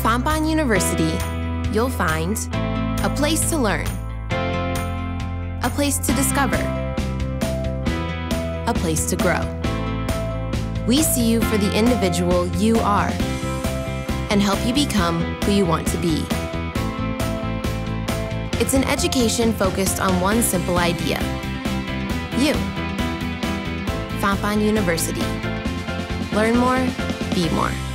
Fontbonne University, you'll find a place to learn, a place to discover, a place to grow. We see you for the individual you are and help you become who you want to be. It's an education focused on one simple idea: you. Fontbonne University. Learn more, be more.